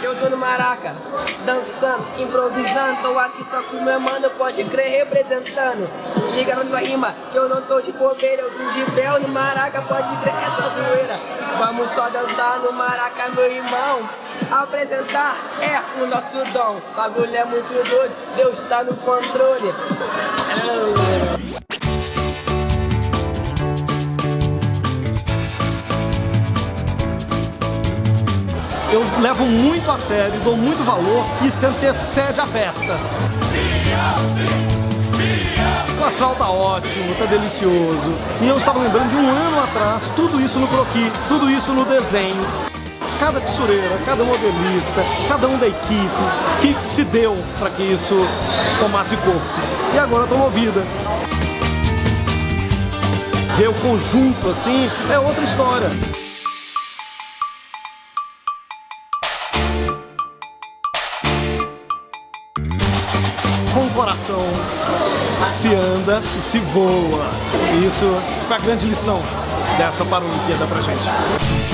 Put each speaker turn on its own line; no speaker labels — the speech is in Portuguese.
Eu tô no Maraca, dançando, improvisando. Tô aqui só com o meu mano, pode crer, representando. Liga nessa rima, que eu não tô de bobeira. Eu vim de Bel no Maraca, pode crer, essa zoeira. Vamos só dançar no Maraca, meu irmão. Apresentar é o nosso dom. O bagulho é muito doido, Deus tá no controle.
Eu levo muito a sério, dou muito valor e espero ter sede à festa. O astral tá ótimo, tá delicioso. E eu estava lembrando de um ano atrás, tudo isso no croquis, tudo isso no desenho. Cada costureira, cada modelista, cada um da equipe que se deu para que isso tomasse corpo. E agora tomou vida. Ver o conjunto assim é outra história. Com o coração se anda e se voa. E isso foi a grande lição dessa Paralimpíada pra gente.